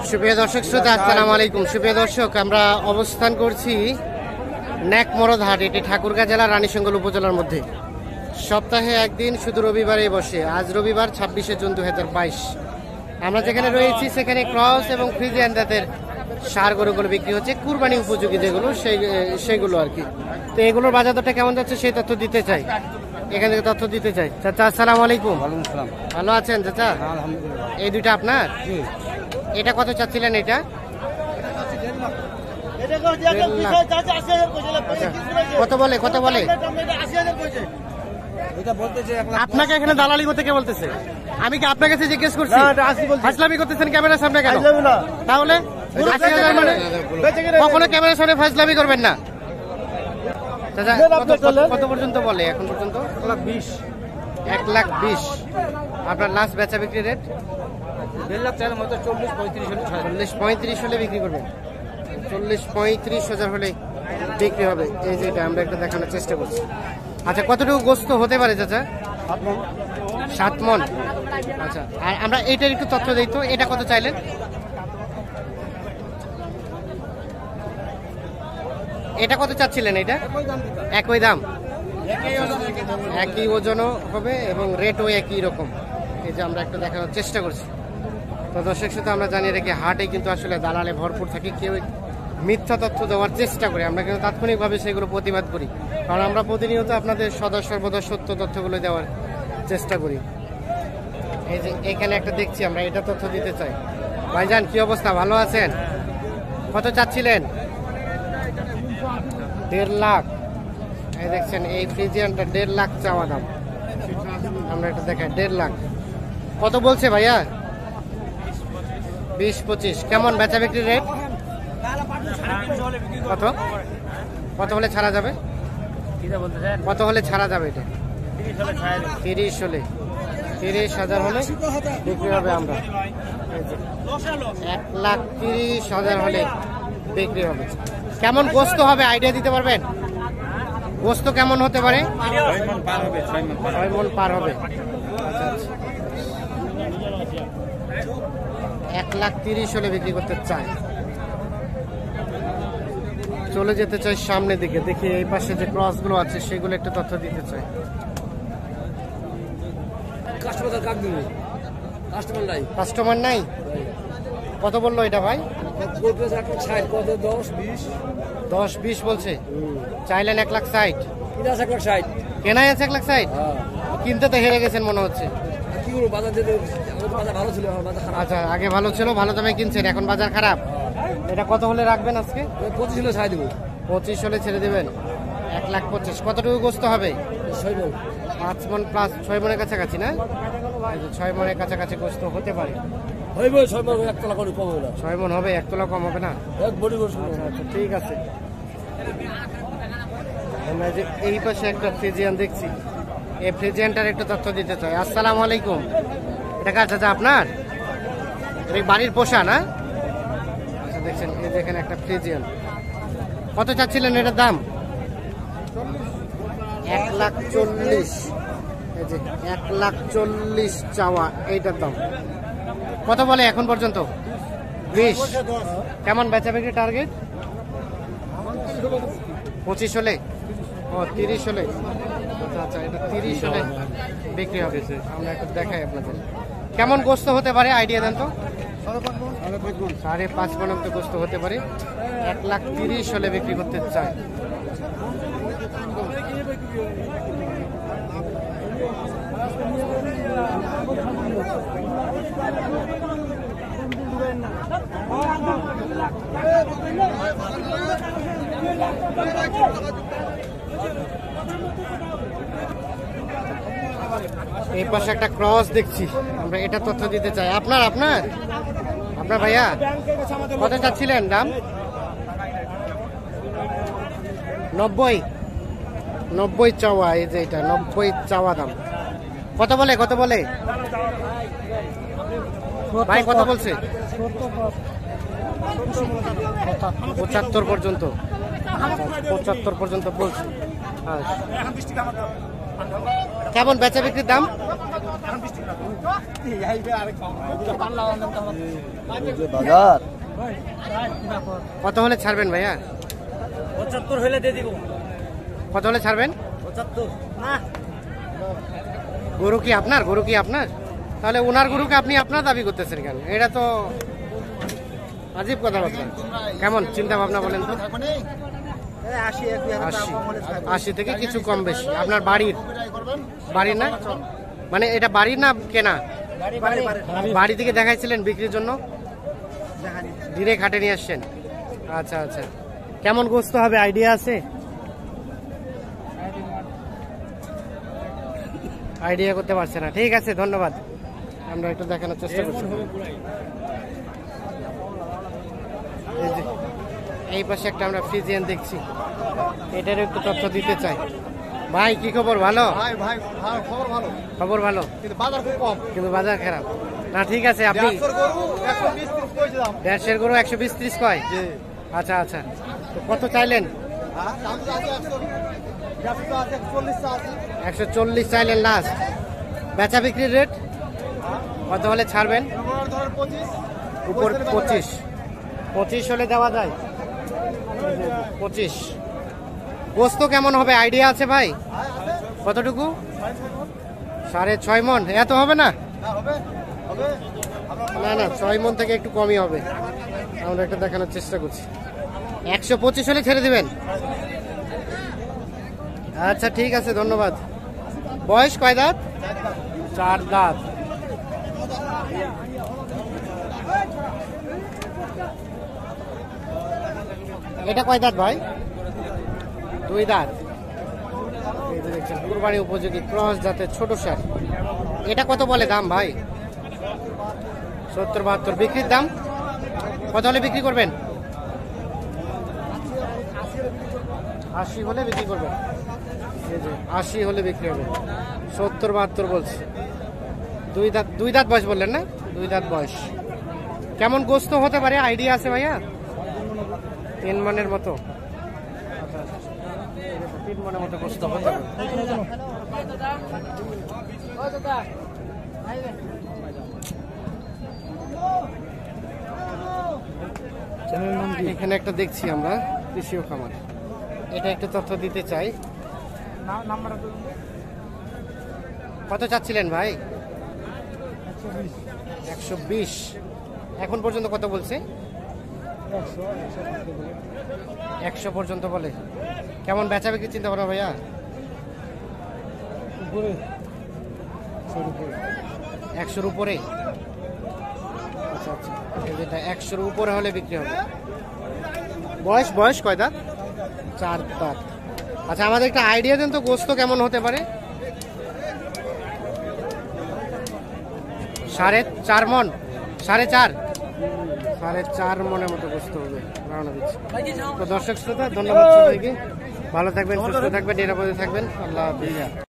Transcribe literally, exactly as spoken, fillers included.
সুপ্রিয় দর্শক শ্রোতা, আসসালামু আলাইকুম। সুপ্রিয় দর্শক, আমরা অবস্থান করছি নেকমরদ হাট, এটি ঠাকুরগাঁ জেলা রানীশঙ্কল উপজেলার মধ্যে। সপ্তাহে একদিন, শুধু রবিবারে বসে। আজ রবিবার ছাব্বিশে জুন দু হাজার বাইশ। আমরা যেখানে রয়েছি সেখানে ক্রস এবং ফ্রিজিয়ান জাতের সার গরুগুলো বিক্রি হচ্ছে, কুরবানি উপযোগী যেগুলো সেই সেইগুলো আর কি। তো এগুলোর বাজার দরটা কেমন যাচ্ছে সেই তথ্য দিতে চাই, এখান থেকে তথ্য দিতে চাই। চাচা আসসালামু আলাইকুম। ভালো আছেন চাচা? এই দুইটা আপনার? এটা কত চাচ্ছিলেন? এটা কত বলে? কত বলে? আপনাকে এখানে দালালি করতে কে বলতেছে? আমি কি আপনার কাছে জিজ্ঞেস করছি? ফাজলামি করতেছেন ক্যামেরার সামনে কেন? তাহলে কখনো ক্যামেরার সামনে ফাজলামি করবেন না। কত পর্যন্ত বলে এখন পর্যন্ত? বিশ এক লাখ বিশ। আপনার লাস্ট বেচা বিক্রি রেট? দেড় লাখ চার মতো চল্লিশ পঁয়ত্রিশ হলে চল্লিশ পঁয়ত্রিশ হলে বিক্রি করবেন। চল্লিশ পঁয়ত্রিশ হাজার হলে বিক্রি হবে। এই যে এটা আমরা একটা দেখানোর চেষ্টা করছি। আচ্ছা, কতটুকু গোস্ত হতে পারে চাচা? সাত মন। আচ্ছা, আর আমরা এইটার একটু তথ্য দিই তো। এটা কত চাইলেন? এটা কত চাচ্ছিলেন? এটা একই দাম, একই ওজনও হবে এবং রেটও একই রকম। এই যে আমরা একটা দেখানোর চেষ্টা করছি। তো দর্শক সাথে আমরা জানিয়ে রেখে হাটে কিন্তু আসলে দালালে ভরপুর থাকে, কেউ মিথ্যা তথ্য দেওয়ার চেষ্টা করে, আমরা কিন্তু তাৎক্ষণিকভাবে সেগুলো প্রতিবাদ করি, কারণ আমরা প্রতিনিয়ত আপনাদের সদা সর্বদা সত্য তথ্যগুলো দেওয়ার চেষ্টা করি। এই যে এখানে একটা দেখছি আমরা, এটা তথ্য দিতে চাই। ভাইজান কি অবস্থা, ভালো আছেন? কত চাচ্ছিলেন? দেড় লাখ। এই দেখছেন এই ফ্রিজিয়ানটা দেড় লাখ চাওয়া দাম। আমরা একটা দেখাই, দেড় লাখ। কত বলছে ভাইয়া? বিশ পঁচিশ। কেমন বেচা বিক্রি রেট? কত কত হলে ছাড়া যাবে? কত হলে ছাড়া যাবে? এটা তিরিশ হলে, তিরিশ হাজার হলে বিক্রি হবে। আমরা এক লাখ তিরিশ হাজার হলে বিক্রি হবে। কেমন গোস্ত হবে আইডিয়া দিতে পারবেন? গোস্ত কেমন হতে পারে? ছয় মন পার হবে। আচ্ছা আচ্ছা, এক লাখ তিরিশ হলে বিক্রি করতে চাই। চলে যেতে চাই সামনের দিকে, দেখি এই পাশে যে ক্রস গুলো আছে সেগুলো একটু তথ্য দিতে চাই। কাস্টমার নাই? কত বললো এটা ভাই? দশ বিশ বলছে। চাইলেন এক লাখ ষাট। কেনাই আছে এক লাখ ষাট? কিনতে তো হেরে গেছেন মনে হচ্ছে। আচ্ছা, আগে ভালো ছিল, ভালো দামে কিনছেন, এখন বাজার খারাপ। এটা কত হলে রাখবেন আজকে? পঁচিশ হলে ছাড়ে দেবো। পঁচিশ হলে ছেড়ে দেবেন। এক লাখ পঁচিশ। কতটুকু গোস্ত হবে? ছয় মন। পাঁচ মন প্লাস, ছয় মনের কাছাকাছি না? ছয় মনের কাছাকাছি গোস্ত হতে পারে। ছয় মন হবে, এক তোলা কম হবে না? আচ্ছা ঠিক আছে। আমরা যে এই পাশে একটা ফ্রিজিয়ান দেখছি, এই ফ্রিজিয়ানটার একটু তথ্য দিতে চাই। আসসালামু আলাইকুম। এটা কার চাচা আপনার? এটা বাড়ির পোষা না? আচ্ছা দেখছেন এই দেখেন একটা ফ্রিজিয়ান। কত চাচ্ছিলেন এটার দাম? এক লাখ চল্লিশ। এই যে এক লাখ চল্লিশ চাওয়া এইটার দাম। কত বলে এখন পর্যন্ত? বিশ। কেমন বেচা বিক্রি টার্গেট? পঁচিশ হলে? ও তিরিশ হলে। আচ্ছা আচ্ছা, এটা তিরিশ হলে বিক্রি হবে। আমরা একটু দেখাই আপনাদের কেমন গোস্ত হতে পারে, আইডিয়া দেন তো। সাড়ে পাঁচ মন অব্দি গোস্ত হতে পারে। এক লাখ তিরিশ হলে বিক্রি করতে চায়। এই পাশে একটা ক্রস দেখছি আমরা, এটা তথ্য দিতে চাই। আপনার আপনার আপনার ভাইয়া কত চাচ্ছিলেন দাম? নব্বই। নব্বই চাওয়া। এই যে এটা নব্বই চাওয়া দাম। কত বলে? কত বলে ভাই? কত বলছে? পঁচাত্তর পর্যন্ত। পঁচাত্তর পর্যন্ত বলছে। কেমন বেচা বিক্রির দাম? কত হলে ছাড়বেন ভাইয়া? পঁচাত্তর হলে দিয়ে দিব। কত হলে ছাড়বেন? পঁচাত্তর না। গরু কি আপনার? গরু কি আপনার? তাহলে ওনার গরুকে আপনি আপনার দাবি করতেছেন কেন? এটা তো আজীব কথাবার্তা। কেমন চিন্তা ভাবনা বলেন তো? আশি আশি থেকে কিছু কম বেশি। আপনার বাড়ির বাড়ির না, মানে এটা বাড়ির না কেনা? বাড়ি থেকে দেখাইছিলেন বিক্রির জন্য? ডিরেক্ট হাটে নিয়ে আসছেন? আচ্ছা আচ্ছা। কেমন গোস্ত হবে আইডিয়া আছে? আইডিয়া করতে পারছে না। ঠিক আছে, ধন্যবাদ। আমরা একটু দেখানোর চেষ্টা করছি। এই যে এই পাশে একটা আমরা ফ্রিজিয়ান দেখছি, এটার একটু তথ্য দিতে চাই। ভাই কি খবর? ভালো ভাই ভাই খবর ভালো, খবর ভালো, কিন্তু বাজার খুব কম। কিন্তু বাজার খারাপ না। ঠিক আছে, আপনি দেড়শের গরু একশো বিশ ত্রিশ কয়? আচ্ছা আচ্ছা। তো কত চাইলেন? একশো চল্লিশ চাইলেন লাস্ট। বেচা বিক্রির রেট কত হলে ছাড়বেন? উপর পঁচিশ। পঁচিশ হলে দেওয়া যায়? পঁচিশ। গোস্ত কেমন হবে আইডিয়া আছে ভাই? কতটুকু? সাড়ে ছয় মন। এত হবে না? না না, ছয় মন থেকে একটু কমই হবে। আমরা একটা দেখানোর চেষ্টা করছি। একশো পঁচিশ হলে ছেড়ে দিবেন? আচ্ছা ঠিক আছে, ধন্যবাদ। বয়স কয় দাঁত? চার দাঁত। এটা কয় দাঁত ভাই? দুই দাঁত। এই যে দেখছেন কুরবানি উপযোগী ক্রস জাতের ছোট সার। এটা কত বলে দাম ভাই? সত্তর বাহাত্তর। বিক্রির দাম কত হলে বিক্রি করবেন? আশি হলে বিক্রি করবেন। এই যে আশি হলে বিক্রি হবে। সত্তর বাহাত্তর বলছে। দুই দাঁত। দুই দাঁত বয়স বললেন না? দুই দাঁত বয়স। কেমন গোস্ত হতে পারে আইডিয়া আছে ভাইয়া? তিন মনের মতো। তিন মনের মতো গোস্ত হতে পারে। এখানে একটা দেখছি আমরা কৃষিও খামার, এটা একটু তথ্য দিতে চাই। কত চাচ্ছিলেন ভাই? একশো বিশ। এখন পর্যন্ত কত বলছে? একশো পর্যন্ত বলে। কেমন বেচা বিক্রি চিন্তা ভাবনা ভাইয়া? একশোর উপরে। আচ্ছা আচ্ছা, যেটা একশোর উপরে হলে বিক্রি হবে। বয়স বয়স কয় দাঁত? চার দাঁত। আচ্ছা, আমাদের একটা আইডিয়া দেন তো গোস্ত কেমন হতে পারে? সাড়ে চার মন। সাড়ে চার সাড়ে চার মনের মতো গোস্ত হবে। রওনা দিচ্ছি। তো দর্শক শ্রোতা, ধন্যবাদ সবাইকে। ভালো থাকবেন, সুস্থ থাকবেন, নিরাপদে থাকবেন। আল্লাহ হাফেজ।